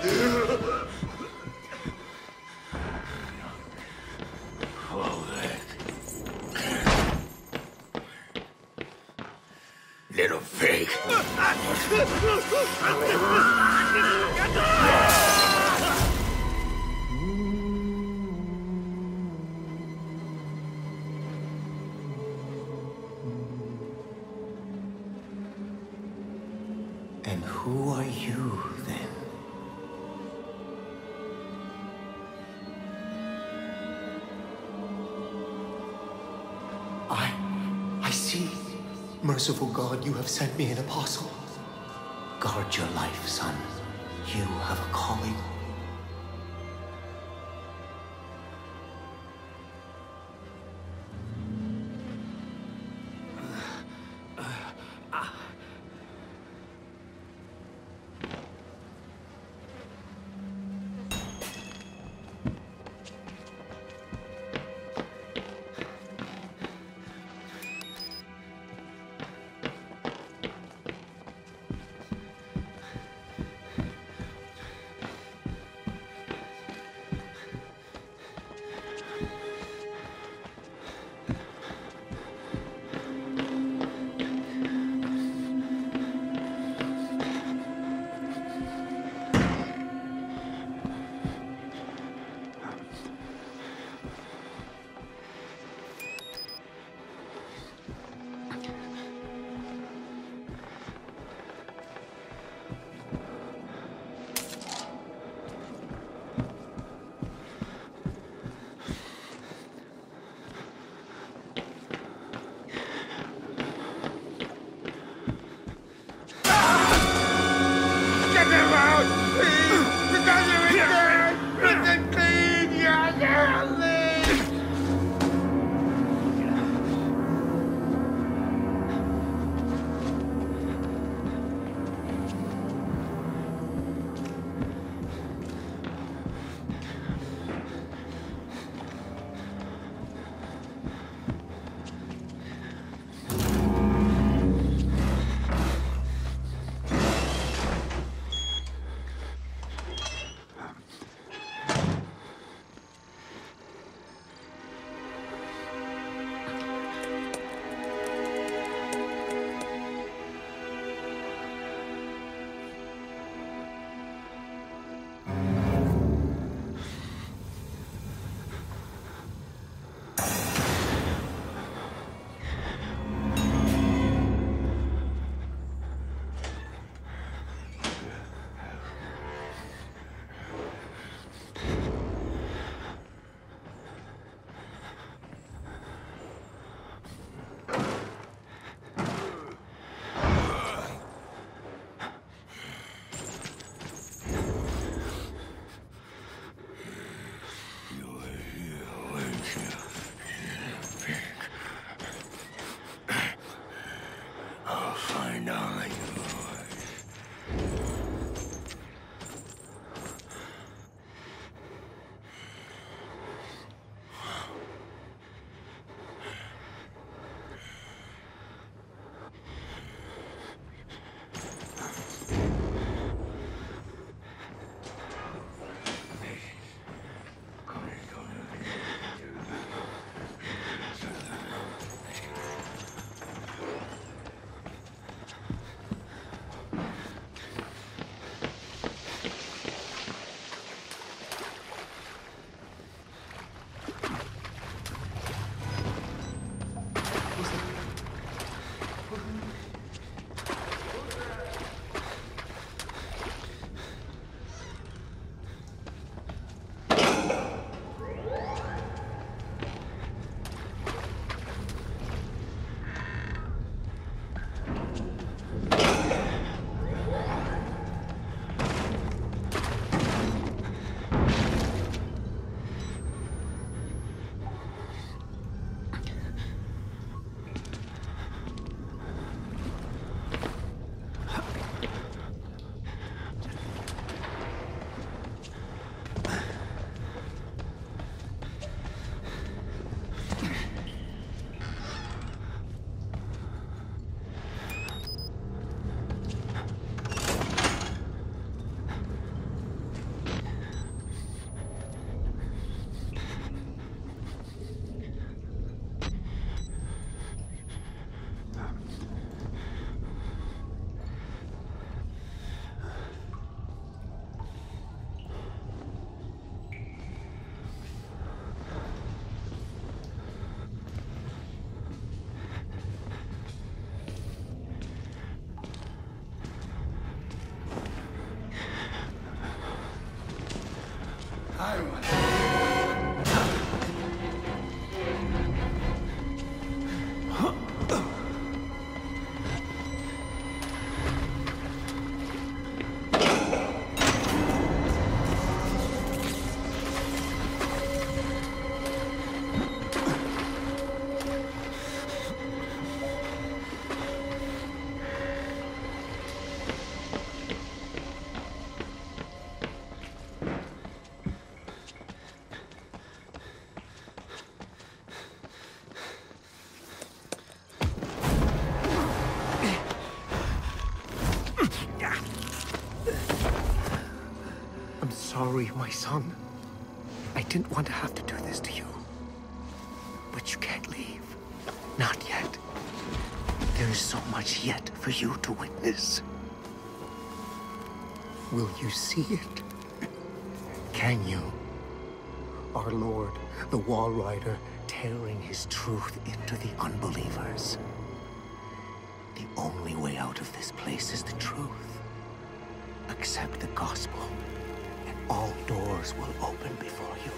Little pig. And who are you, then? I see. Merciful God, you have sent me an apostle. Guard your life, son. You have a calling. I'm sorry, my son. I didn't want to have to do this to you. But you can't leave. Not yet. There is so much yet for you to witness. Will you see it? Can you? Our Lord, the Wall Rider, tearing his truth into the unbelievers. The only way out of this place is the truth. Accept the gospel, and all doors will open before you.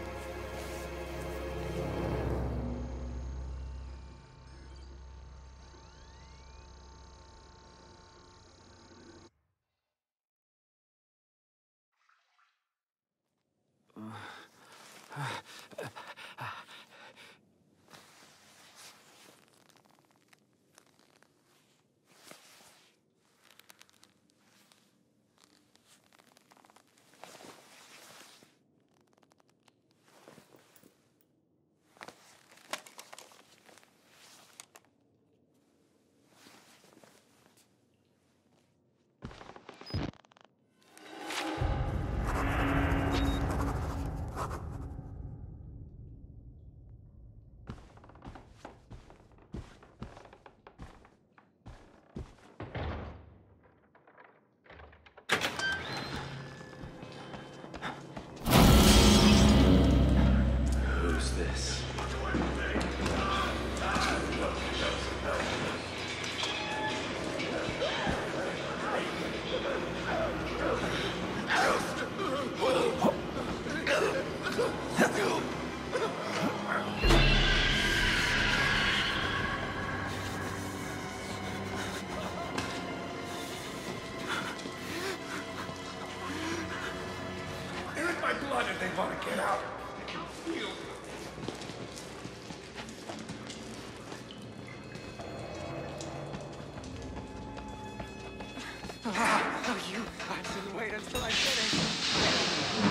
They want to get out. I can feel it. Oh, you! I didn't wait until I finished.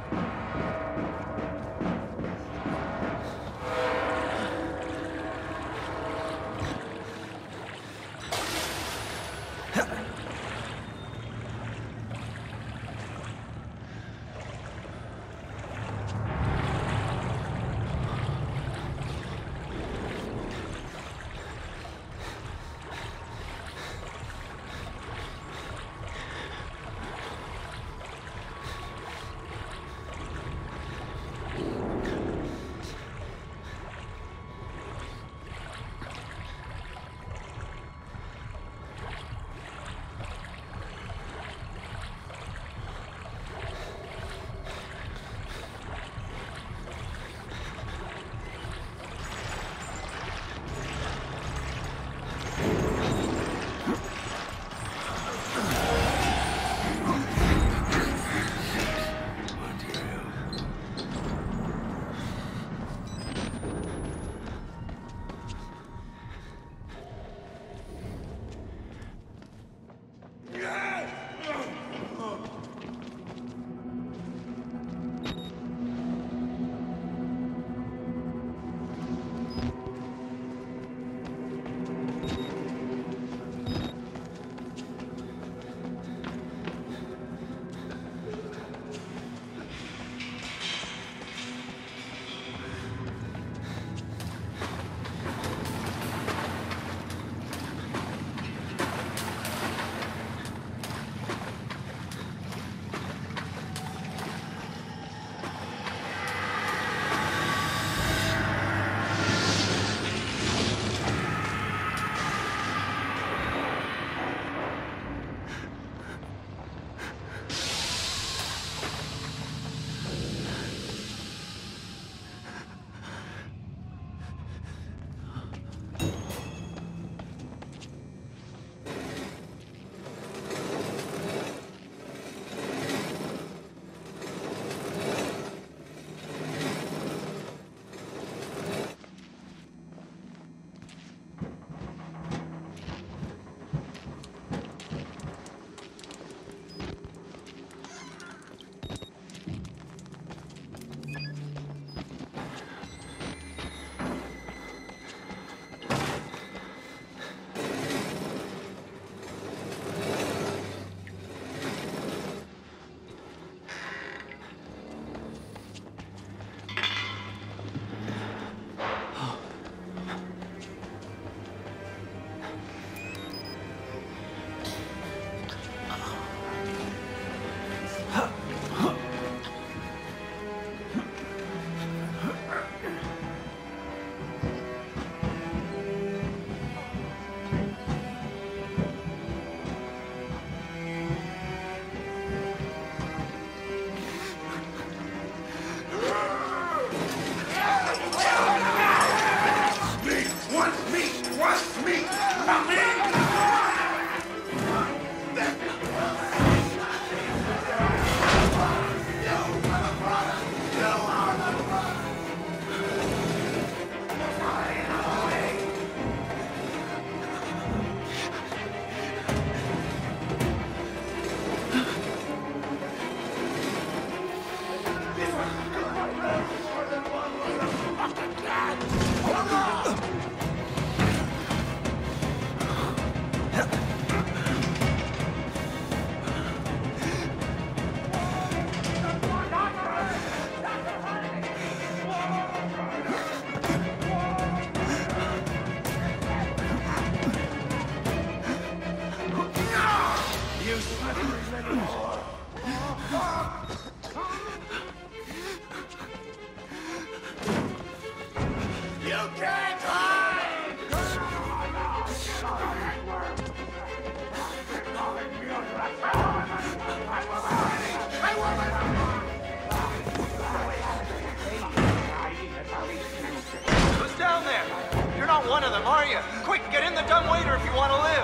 One of them, are you? Quick, get in the dumbwaiter if you want to live.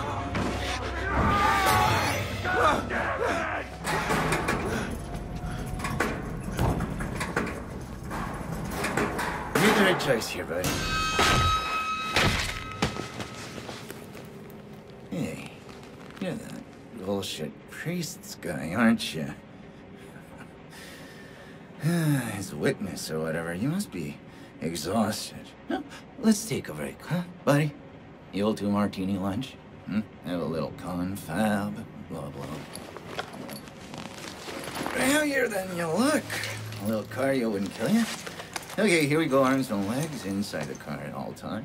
You made the right choice here, buddy. Hey, you're that bullshit priests guy, aren't you? His witness or whatever. You must be exhausted. No, let's take a break, huh, buddy? The old 2-martini lunch? Have a little confab, blah, blah. Heavier than you look. A little cardio wouldn't kill you. Okay, here we go. Arms and legs inside the car at all times.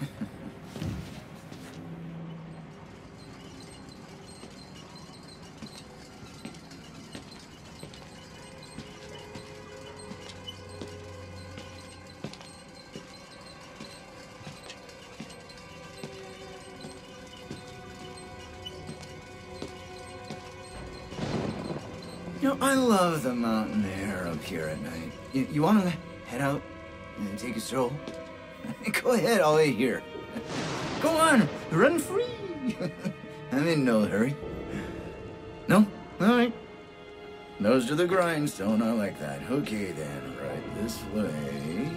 You know, I love the mountain air up here at night. You want to head out and take a stroll? Go ahead, I'll wait here. Go on, run free. I'm in no hurry. No? All right. Nose to the grindstone, I like that. Okay then, right this way.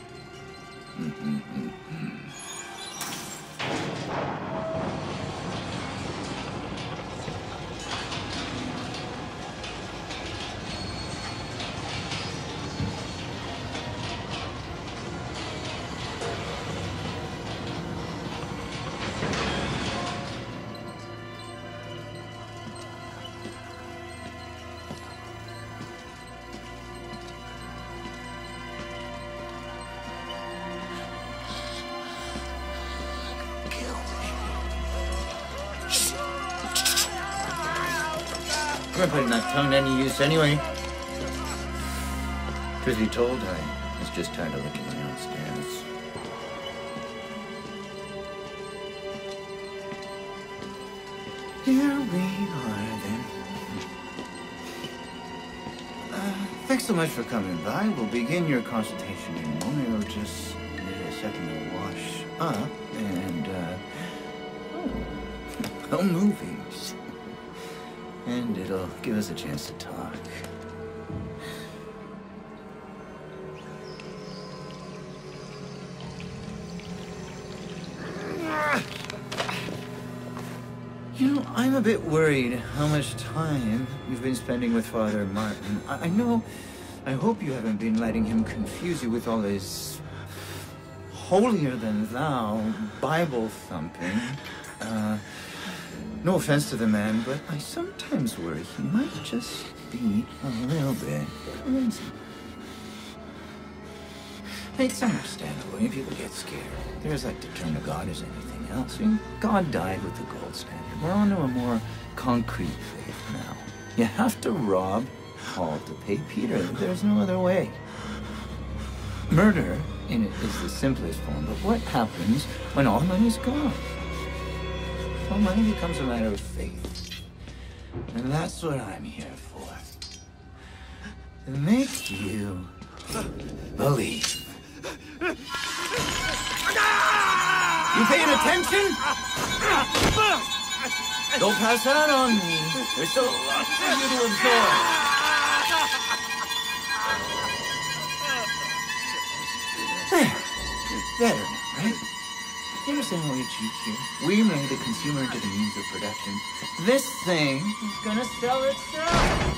I'm putting that tongue to any use anyway. Truth be told, I was just tired of licking my own stairs. Here we are, then. Thanks so much for coming by. We'll begin your consultation in a moment. We'll just need a second to wash up and, movies. And it'll give us a chance to talk. You know, I'm a bit worried how much time you've been spending with Father Martin. I hope you haven't been letting him confuse you with all his holier-than-thou Bible thumping. No offense to the man, but I sometimes worry he might just be a little bit crazy. It's understandable when people get scared. They're as like to turn to God as anything else. I mean, God died with the gold standard. We're on to a more concrete faith now. You have to rob Paul to pay Peter. There's no other way. Murder in it is the simplest form, but what happens when all money's gone? Well, money becomes a matter of faith. And that's what I'm here for. To make you believe. You paying attention? Don't pass out on me. There's still a lot for you to absorb. There. Better now, right? You understand why we cheat here? We made the consumer into the means of production. This thing is gonna sell itself.